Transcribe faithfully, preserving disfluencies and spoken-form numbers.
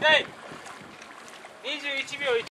第にじゅういちびょういち